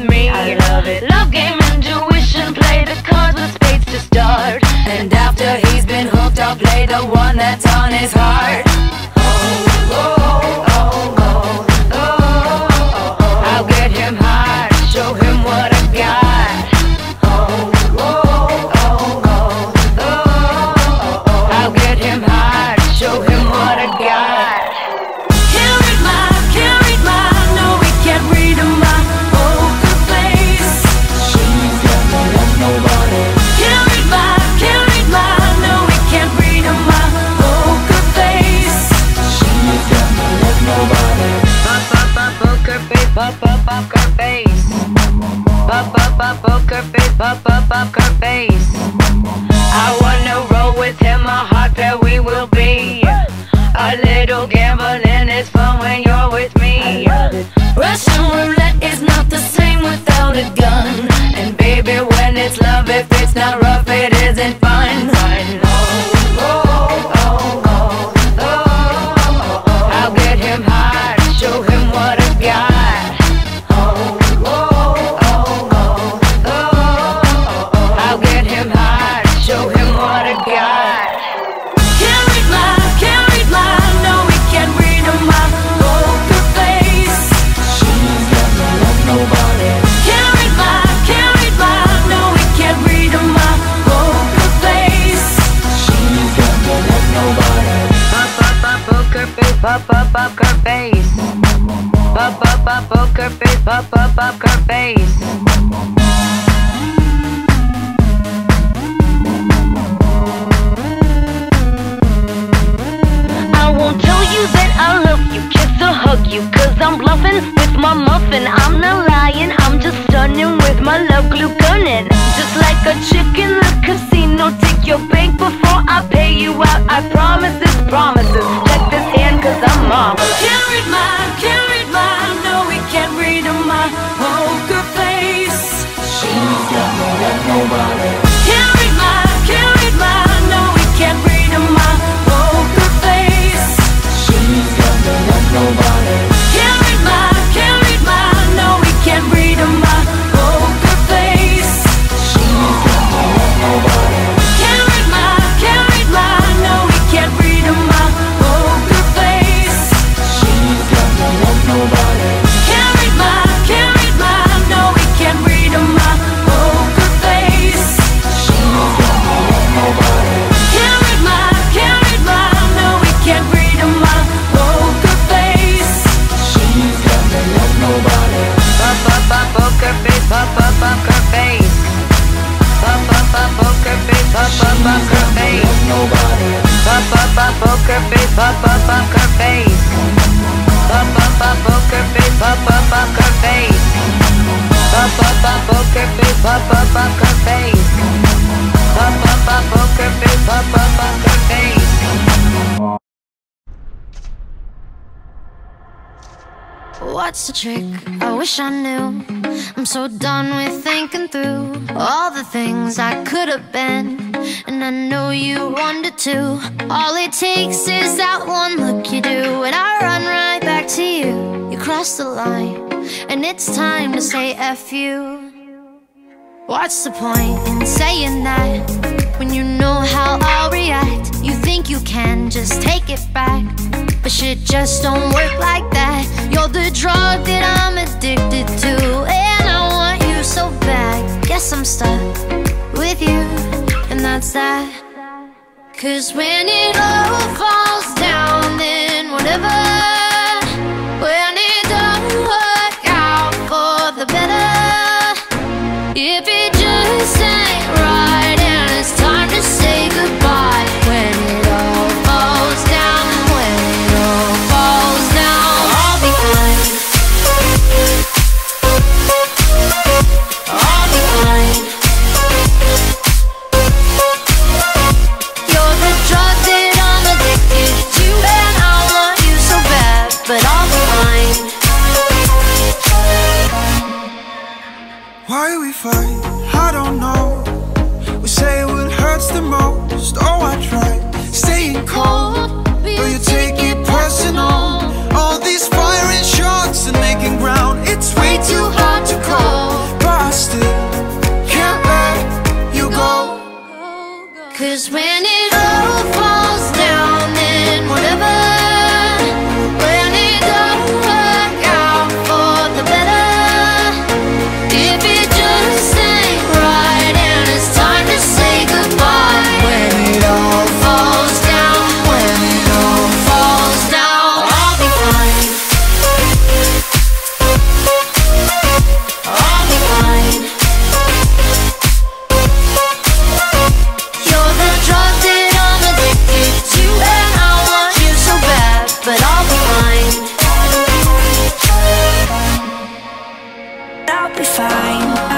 me. I love it. Love game, intuition, play the cards with spades to start. And after he's been hooked, I'll play the one that's on his heart. Oh, oh, oh, oh, oh, oh, oh. I'll get him hard, show him what I got. Oh, oh, oh, oh, oh, oh, oh. I'll get him hard, show him what I got. Can't read my, no, we can't read my poker face. She's got no love, nobody. Can't read my, no, we can't read my poker face. She's got no love, nobody. Poker face, poker face. Poker face, poker face. I wanna roll with him, a hot pair we will be. A little gambling is fun when you're with me. Russian roulette is not the same without a gun. And baby, when it's love, if it's not rough, it isn't fun. Oh, oh, oh, oh, oh, oh, oh. I'll get him hard, show him what I got. Oh, oh, oh, oh, oh, oh, oh. I'll get him hard, show him what I got. Can't read my, no, we can't read my poker face. She's got no love, nobody. Can't read my, no, we can't read my poker face. She's got no love, nobody. Poker face, poker face. Poker face, poker face. I won't tell you that I love you, kiss or hug you, cause I'm bluffing with my muffin. I'm not lying, I'm just stunning with my love glue gunning. Just like a chick in the casino, take your bank before I pay you out. I promise this promises, check this hand cause I'm marvelous. Can't read my, no, we can't read my poker face. She's got no love, nobody. Can't read my, no, we can't read my poker face. She's got no love, nobody. Can't read my, no, we can't read my poker face. She's got no love, nobody. Can't read my, no, we can't read my poker face. She's got no love, nobody. Can't read my, no, we can't read my poker face. She's got no love, nobody. Can't read my, no, we can't read my poker face. She's got no love, nobody. Poker face, poker face. Poker face, poker face. Nobody. Poker face, poker face. Poker face, poker face. Poker face, poker face. Poker face, poker face. What's the trick? I wish I knew. I'm so done with thinking through all the things I could have been, and I know you wanted to. All it takes is that one look you do, and I run right back to you. You cross the line, and it's time to say F you. What's the point in saying that when you know how I'll react? You think you can just take it back, but shit just don't work like that. You're the drug that I'm addicted to, and I want you so bad. Guess I'm stuck with you, and that's that. Cause when it all falls down, then whatever. When it don't work out for the better, if it just ain't right and it's time to say goodbye. When it all falls down, when it all falls down, I'll be fine. I'll be fine. You're the drug that I'm addicted to, and I want you so bad, but I'll be fine. Why we fight, I don't know. We say what hurts the most. Oh, I tried staying cold, but you take it personal. All these firing shots and making ground, it's way too hard to call. 'Cause when it all falls down, then whatever. When it don't work out for the better, if it just ain't right and it's time to say goodbye. When it all falls down, when it all falls down, I'll be fine. I'll be fine. You're the drug that I'm addicted to, and I want you so bad, but I'll be fine. I'll be fine.